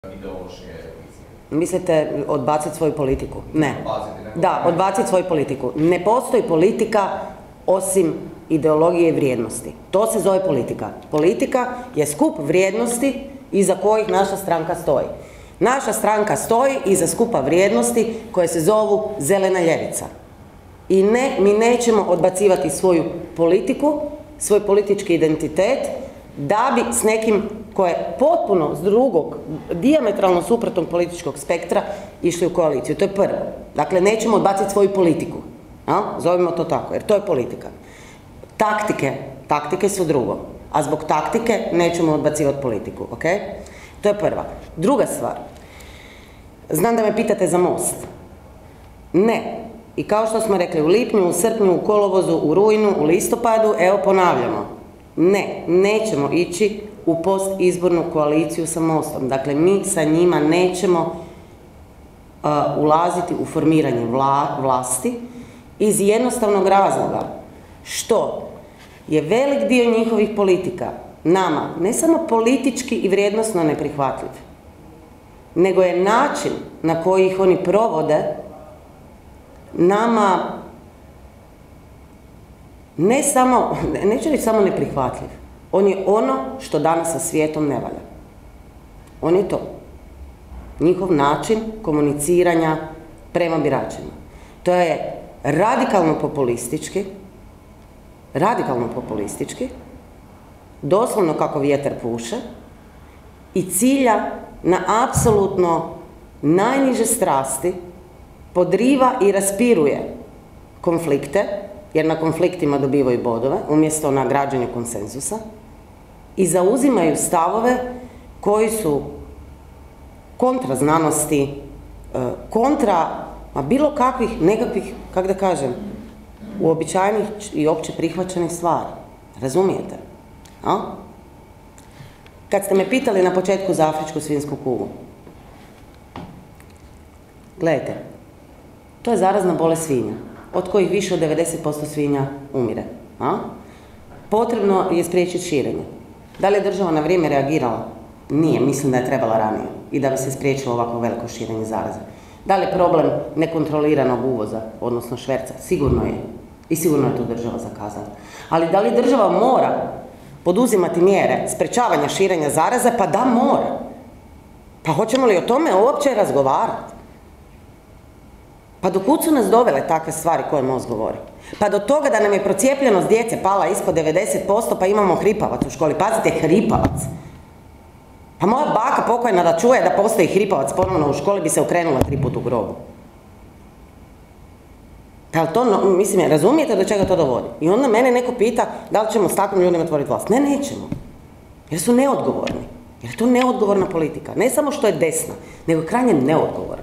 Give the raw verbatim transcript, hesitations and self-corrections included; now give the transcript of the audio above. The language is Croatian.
ideološke vizije. Mislite odbaciti svoju politiku? Ne. Da, odbaciti svoju politiku. Ne postoji politika osim ideologije i vrijednosti. To se zove politika. Politika je skup vrijednosti iza kojih naša stranka stoji. Naša stranka stoji iza skupa vrijednosti koje se zovu zelena ljevica. I ne, mi nećemo odbacivati svoju politiku, svoj politički identitet, da bi s nekim koje je potpuno s drugog, dijametralno suprotnog političkog spektra išli u koaliciju. To je prvo. Dakle, nećemo odbaciti svoju politiku. A? Zovimo to tako, jer to je politika. Taktike, taktike su drugo. A zbog taktike nećemo odbacivati politiku, ok? To je prva. Druga stvar. Znam da me pitate za Most. Ne. I kao što smo rekli u lipnju, u srpnju, u kolovozu, u rujnu, u listopadu, evo ponavljamo. Ne, nećemo ići u postizbornu koaliciju sa Mostom. Dakle, mi sa njima nećemo uh, ulaziti u formiranje vla, vlasti iz jednostavnog razloga što je velik dio njihovih politika nama ne samo politički i vrijednosno neprihvatljiv, nego je način na koji ih oni provode nama ne samo, neću reći samo neprihvatljiv, on je ono što danas sa svijetom ne valja. On je to. Njihov način komuniciranja prema biračima. To je radikalno populistički, radikalno populistički, doslovno kako vjetar puše i cilja na apsolutno najniže strasti, podriva i raspiruje konflikte, jer na konfliktima dobivaju bodove, umjesto na građenju konsenzusa, i zauzimaju stavove koji su kontra znanosti, kontra bilo kakvih, nekakvih, kako da kažem, uobičajenih i opće prihvaćenih stvari. Razumijete? A? Kad ste me pitali na početku za afričku svinjsku kugu, gledajte, to je zarazna bolest svinja, od kojih više od devedeset posto svinja umire. A? Potrebno je spriječiti širenje. Da li je država na vrijeme reagirala? Nije, mislim da je trebala ranije i da bi se spriječilo ovako veliko širenje zaraze. Da li je problem nekontroliranog uvoza, odnosno šverca? Sigurno je. I sigurno je tu država zakazala. Ali da li država mora poduzimati mjere sprečavanja širenja zaraze? Pa da, mora. Pa hoćemo li o tome uopće razgovarati? Pa do kud su nas dovele takve stvari koje Most govori? Pa do toga da nam je procijepljenost djece pala ispod devedeset posto, pa imamo hripavac u školi. Pazite, hripavac. Pa moja baka pokojna da čuje da postoji hripavac ponovno u školi bi se okrenula tri put u grobu. Pa to, no, mislim, razumijete do čega to dovodi? I onda mene neko pita da li ćemo s takvim ljudima otvoriti vlast. Ne, nećemo. Jer su neodgovorni. Jer je to neodgovorna politika. Ne samo što je desna, nego krajnje neodgovorna.